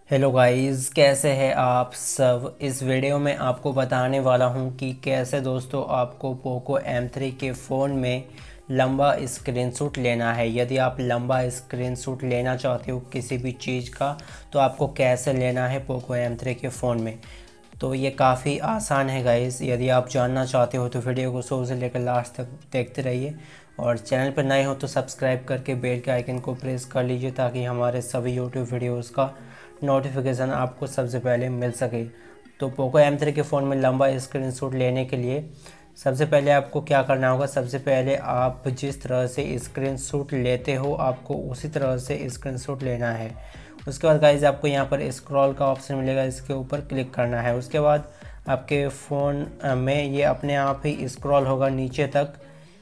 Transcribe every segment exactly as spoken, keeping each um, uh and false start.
Hello guys, कैसे हैं आप सब। इस वीडियो में आपको बताने वाला हूं कि कैसे दोस्तों आपको पोको एम थ्री के फ़ोन में लंबा स्क्रीनशॉट लेना है। यदि आप लंबा स्क्रीनशॉट लेना चाहते हो किसी भी चीज़ का तो आपको कैसे लेना है पोको एम थ्री के फ़ोन में। तो ये काफ़ी आसान है गाइस। यदि आप जानना चाहते हो तो वीडियो को शुरू से लेकर लास्ट तक देखते रहिए और चैनल पर नए हो तो सब्सक्राइब करके बेल के आइकन को प्रेस कर लीजिए ताकि हमारे सभी यूट्यूब वीडियोस का नोटिफिकेशन आपको सबसे पहले मिल सके। तो पोको एम थ्री के फ़ोन में लंबा स्क्रीनशॉट लेने के लिए सबसे पहले आपको क्या करना होगा। सबसे पहले आप जिस तरह से स्क्रीनशॉट लेते हो आपको उसी तरह से स्क्रीनशॉट लेना है। उसके बाद गाइज आपको यहाँ पर स्क्रॉल का ऑप्शन मिलेगा, इसके ऊपर क्लिक करना है। उसके बाद आपके फ़ोन में ये अपने आप ही स्क्रॉल होगा नीचे तक।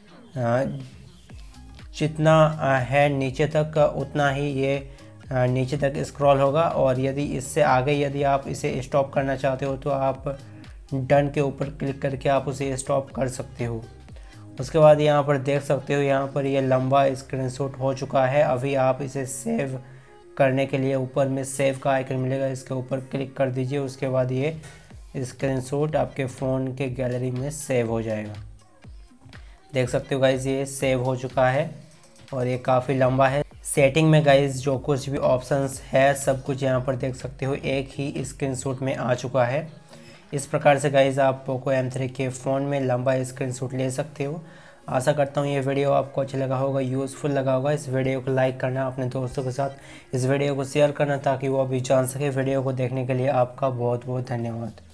जितना है नीचे तक उतना ही ये नीचे तक स्क्रॉल होगा और यदि इससे आगे यदि आप इसे स्टॉप करना चाहते हो तो आप डन के ऊपर क्लिक करके आप उसे स्टॉप कर सकते हो। उसके बाद यहाँ पर देख सकते हो यहाँ पर ये लंबा स्क्रीनशॉट हो चुका है। अभी आप इसे सेव करने के लिए ऊपर में सेव का आइकन मिलेगा, इसके ऊपर क्लिक कर दीजिए। उसके बाद ये स्क्रीनशॉट आपके फ़ोन के गैलरी में सेव हो जाएगा। देख सकते हो गाइज ये सेव हो चुका है और ये काफ़ी लंबा है। सेटिंग में गाइज जो कुछ भी ऑप्शंस है सब कुछ यहाँ पर देख सकते हो एक ही स्क्रीनशॉट में आ चुका है। इस प्रकार से गाइज आप पोको एम थ्री के फ़ोन में लंबा स्क्रीनशॉट ले सकते हो। आशा करता हूँ ये वीडियो आपको अच्छा लगा होगा, यूज़फुल लगा होगा। इस वीडियो को लाइक करना, अपने दोस्तों के साथ इस वीडियो को शेयर करना ताकि वो भी जान सके। वीडियो को देखने के लिए आपका बहुत बहुत धन्यवाद।